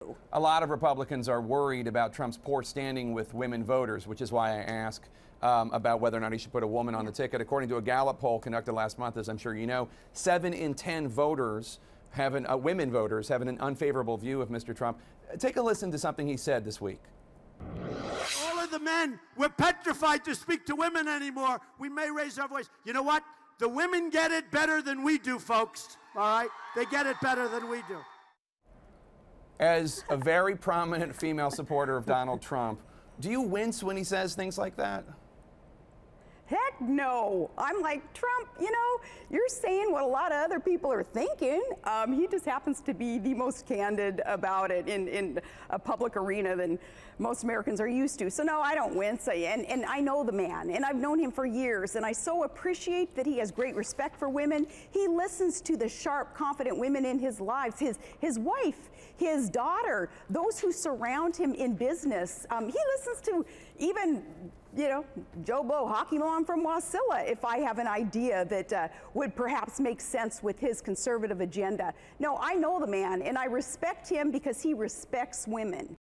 A lot of Republicans are worried about Trump's poor standing with women voters, which is why I ask about whether or not he should put a woman on the ticket. According to a Gallup poll conducted last month, as I'm sure you know, 7 in 10 voters women voters have an unfavorable view of Mr. Trump. Take a listen to something he said this week. All of the men, we're petrified to speak to women anymore. We may raise our voice. You know what? The women get it better than we do, folks. All right? They get it better than we do. As a very prominent female supporter of Donald Trump, do you wince when he says things like that? Heck no. I'm like, Trump, you know, you're saying what a lot of other people are thinking. He just happens to be the most candid about it in a public arena than most Americans are used to. So no, I don't wince. And I know the man, and I've known him for years, and I so appreciate that he has great respect for women. He listens to the sharp, confident women in his lives, his wife, his daughter, those who surround him in business. He listens to even, you know, Joe Blow, hockey mom from Wasilla, if I have an idea that would perhaps make sense with his conservative agenda. No, I know the man, and I respect him because he respects women.